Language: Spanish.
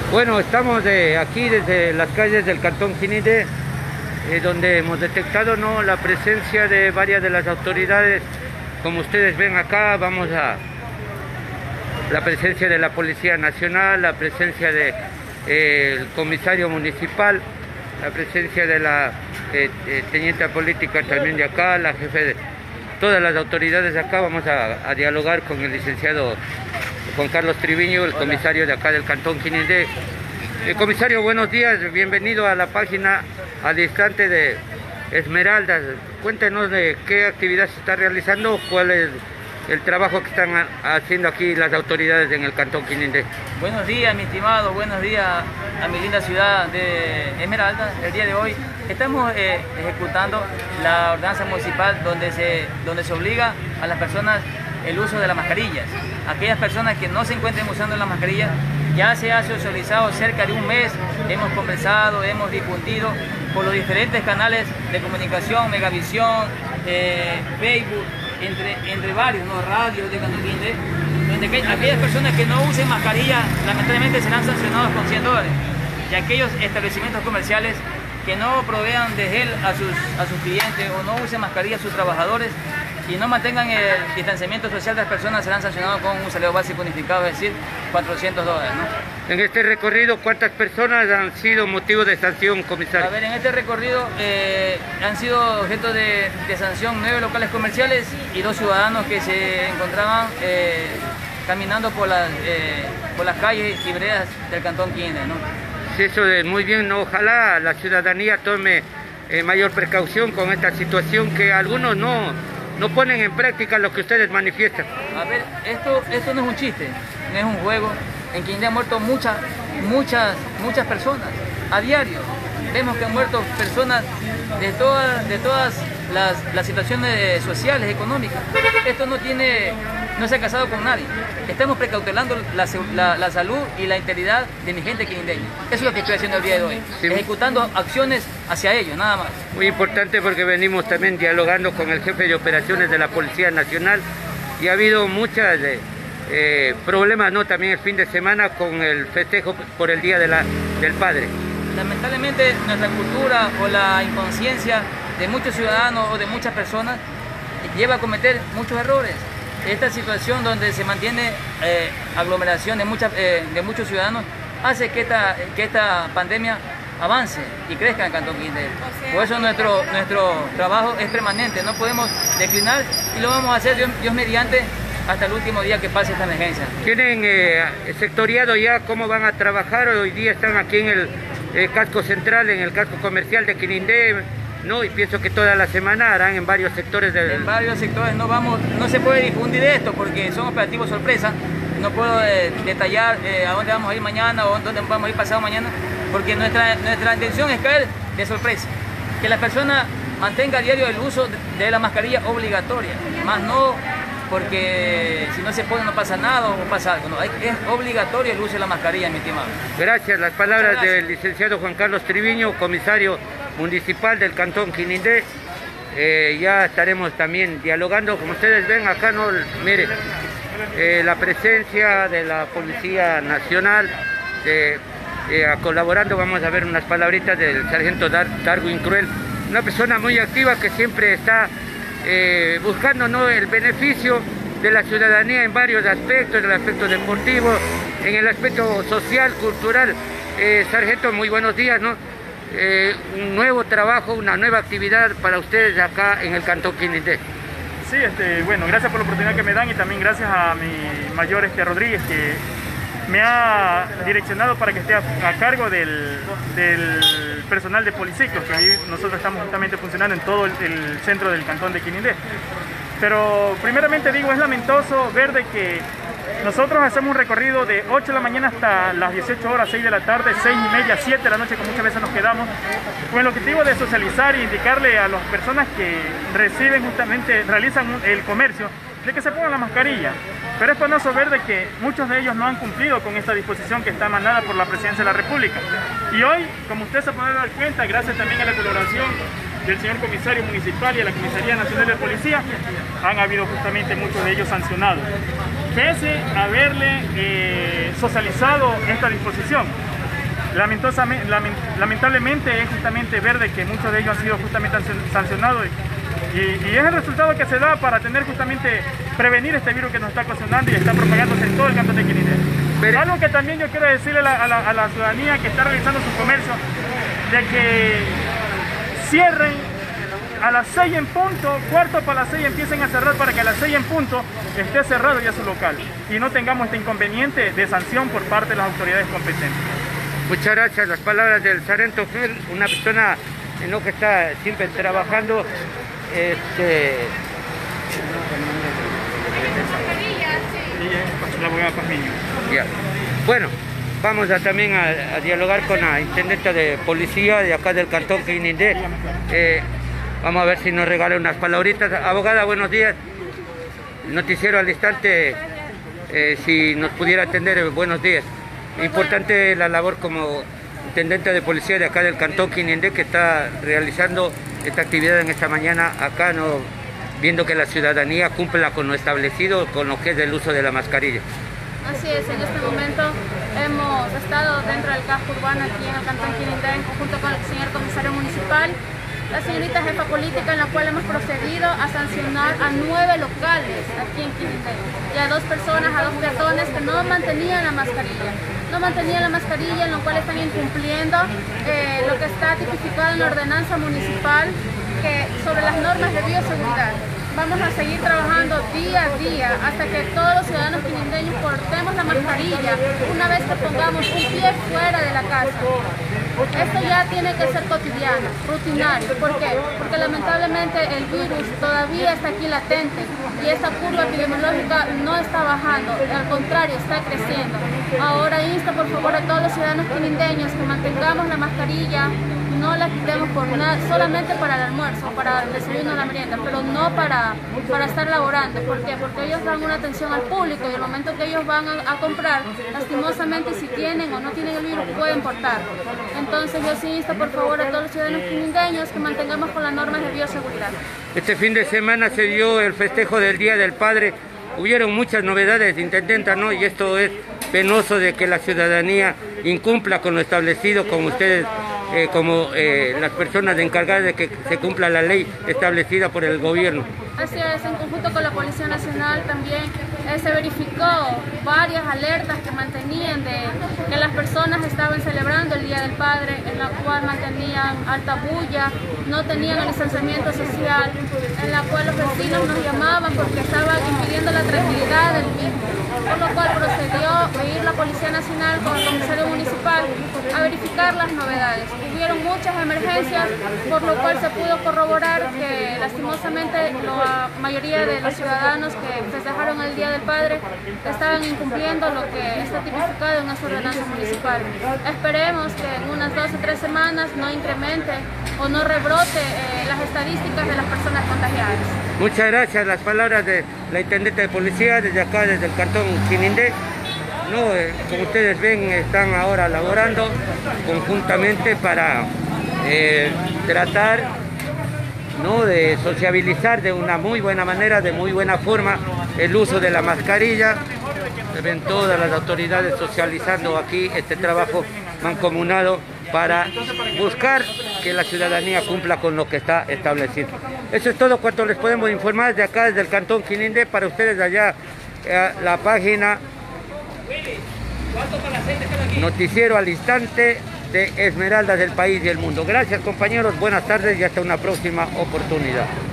Bueno, estamos aquí desde las calles del Cantón Quinindé, donde hemos detectado la presencia de varias de las autoridades. Como ustedes ven acá, vamos a la presencia de la Policía Nacional, la presencia del comisario municipal, la presencia de la teniente política también de acá, la jefe de todas las autoridades de acá. Vamos a dialogar con el licenciado Juan Carlos Triviño, el comisario de acá del Cantón Quinindé. Comisario, buenos días, bienvenido a la página Al Instante de Esmeraldas. Cuéntenos de qué actividad se está realizando, cuál es el trabajo que están haciendo aquí las autoridades en el Cantón Quinindé. Buenos días, mi estimado, buenos días a mi linda ciudad de Esmeraldas. El día de hoy estamos ejecutando la ordenanza municipal donde se obliga a las personas el uso de las mascarillas. Aquellas personas que no se encuentren usando las mascarillas, ya se ha socializado cerca de un mes, hemos conversado, hemos difundido por los diferentes canales de comunicación, Megavisión, Facebook, entre varios, radios de Cantón Quinindé, donde aquellas personas que no usen mascarilla lamentablemente serán sancionados con $100, y aquellos establecimientos comerciales que no provean de gel a sus clientes o no usen mascarilla a sus trabajadores y no mantengan el distanciamiento social de las personas serán sancionados con un salario básico unificado, es decir, $400, ¿no? En este recorrido, ¿cuántas personas han sido motivo de sanción, comisario? A ver, en este recorrido han sido objeto de sanción 9 locales comerciales y 2 ciudadanos que se encontraban caminando por las calles y veredas del Cantón Quinindé, ¿no? Sí, eso es muy bien, ¿no? Ojalá la ciudadanía tome mayor precaución con esta situación, que algunos no ponen en práctica lo que ustedes manifiestan. A ver, esto no es un chiste, no es un juego. En Quinindé han muerto muchas personas a diario. Vemos que han muerto personas de todas las situaciones sociales, económicas. Esto no se ha casado con nadie. Estamos precautelando la salud y la integridad de mi gente quinendeña. Eso es lo que estoy haciendo el día de hoy, sí, ejecutando acciones hacia ellos, nada más. Muy importante, porque venimos también dialogando con el jefe de operaciones de la Policía Nacional y ha habido muchos problemas, ¿no? También el fin de semana con el festejo por el Día del Padre. Lamentablemente nuestra cultura o la inconsciencia de muchos ciudadanos o de muchas personas lleva a cometer muchos errores. Esta situación donde se mantiene aglomeración de muchos ciudadanos hace que esta pandemia avance y crezca en Cantón Quinindé. Por eso nuestro trabajo es permanente, no podemos declinar y lo vamos a hacer Dios mediante hasta el último día que pase esta emergencia. ¿Tienen sectoriado ya cómo van a trabajar? Hoy día están aquí en el casco central, en el casco comercial de Quinindé, ¿no? Y pienso que toda la semana harán en varios sectores En varios sectores no se puede difundir esto porque son operativos sorpresa. No puedo detallar a dónde vamos a ir mañana o dónde vamos a ir pasado mañana, porque nuestra intención es caer de sorpresa. Que la persona mantenga a diario el uso de la mascarilla obligatoria, más no porque si no se pone no pasa nada o pasa algo. No, es obligatorio el uso de la mascarilla, mi estimado. Gracias. Las palabras del licenciado Juan Carlos Triviño, comisario municipal del Cantón Quinindé. Ya estaremos también dialogando, como ustedes ven acá, ¿no? Mire, la presencia de la Policía Nacional colaborando. Vamos a ver unas palabritas del sargento Darwin Cruel, una persona muy activa que siempre está buscando, ¿no?, el beneficio de la ciudadanía en varios aspectos, en el aspecto deportivo, en el aspecto social, cultural. Sargento, muy buenos días, ¿no? Un nuevo trabajo, una nueva actividad para ustedes acá en el Cantón Quinindé. Sí, bueno, gracias por la oportunidad que me dan y también gracias a mi mayor Rodríguez, que me ha direccionado para que esté a cargo del personal de policiclos, que ahí nosotros estamos justamente funcionando en todo el centro del Cantón de Quinindé. Pero primeramente digo, es lamentoso ver de que nosotros hacemos un recorrido de 8 de la mañana hasta las 18 horas, 6 de la tarde, 6 y media, 7 de la noche, que muchas veces nos quedamos, con el objetivo de socializar e indicarle a las personas que realizan el comercio, de que se pongan la mascarilla. Pero es penoso ver de que muchos de ellos no han cumplido con esta disposición que está emanada por la Presidencia de la República. Y hoy, como usted se puede dar cuenta, gracias también a la colaboración del señor comisario municipal y a la Comisaría Nacional de Policía, han habido justamente muchos de ellos sancionados. Pese a haberle socializado esta disposición, lamentablemente es justamente ver de que muchos de ellos han sido justamente sancionados y es el resultado que se da para tener justamente prevenir este virus que nos está ocasionando y está propagándose en todo el cantón de Quinindé. Pero algo que también yo quiero decirle a la ciudadanía que está realizando su comercio, de que cierren a las 6 en punto, cuarto para las 6 empiecen a cerrar para que a las 6 en punto esté cerrado ya su local y no tengamos este inconveniente de sanción por parte de las autoridades competentes. Muchas gracias. Las palabras del sargento Fel, una persona que está siempre trabajando. La abogada Pazmiño. Ya. Bueno, vamos también a dialogar con la intendenta de policía de acá del cantón Quinindé. Vamos a ver si nos regala unas palabritas. Abogada, buenos días. Noticiero al instante, si nos pudiera atender, buenos días. Importante la labor como intendente de policía de acá del cantón Quinindé, que está realizando esta actividad en esta mañana acá, viendo que la ciudadanía cumpla con lo establecido, con lo que es el uso de la mascarilla. Así es, en este momento hemos estado dentro del casco urbano aquí en el cantón Quinindé en conjunto con el señor comisario municipal, la señorita jefa política, en la cual hemos procedido a sancionar a 9 locales aquí en Quinindé y a 2 personas, a 2 peatones que no mantenían la mascarilla. No mantenían la mascarilla, en lo cual están incumpliendo lo que está tipificado en la ordenanza municipal sobre las normas de bioseguridad. Vamos a seguir trabajando día a día hasta que todos los ciudadanos quinindeños portemos la mascarilla una vez que pongamos un pie fuera de la casa. Esto ya tiene que ser cotidiano, rutinario. ¿Por qué? Porque lamentablemente el virus todavía está aquí latente y esta curva epidemiológica no está bajando, al contrario, está creciendo. Ahora insto por favor a todos los ciudadanos quinindeños que mantengamos la mascarilla, no la quitemos por nada, solamente para el almuerzo, para el desayuno o la merienda, pero no para estar laborando. ¿Por qué? Porque ellos dan una atención al público y el momento que ellos van a comprar, lastimosamente si tienen o no tienen el virus pueden portar. Entonces yo sí insto por favor a todos los ciudadanos quinindeños que mantengamos con las normas de bioseguridad. Este fin de semana se dio el festejo del Día del Padre. Hubieron muchas novedades, intendenta, ¿no? Y esto es penoso de que la ciudadanía incumpla con lo establecido, como ustedes, las personas encargadas de que se cumpla la ley establecida por el gobierno. Así es, en conjunto con la Policía Nacional también se verificó varias alertas que mantenían de que las personas estaban celebrando el Día del Padre, en la cual mantenían alta bulla, no tenían el distanciamiento social, en la cual los vecinos nos llamaban porque estaban impidiendo la tranquilidad del mismo, por lo cual procedió a ir la Policía Nacional con el comisario municipal a verificar las novedades. Hubieron muchas emergencias, por lo cual se pudo corroborar que lastimosamente la mayoría de los ciudadanos que festejaron el Día del Padre estaban incumpliendo lo que está tipificado en nuestra ordenanza municipal. Esperemos que en unas 2 o 3 semanas no incremente o no rebrote las estadísticas de las personas contagiadas. Muchas gracias. Las palabras de la intendente de policía desde acá, desde el cantón Quinindé. Como ustedes ven, están ahora laborando conjuntamente para tratar de sociabilizar de una muy buena manera, de muy buena forma, el uso de la mascarilla. Se ven todas las autoridades socializando aquí este trabajo mancomunado para buscar que la ciudadanía cumpla con lo que está establecido. Eso es todo cuanto les podemos informar de acá, desde el cantón Quinindé, para ustedes allá, la página Noticiero al Instante de Esmeraldas del País y el Mundo. Gracias compañeros, buenas tardes y hasta una próxima oportunidad.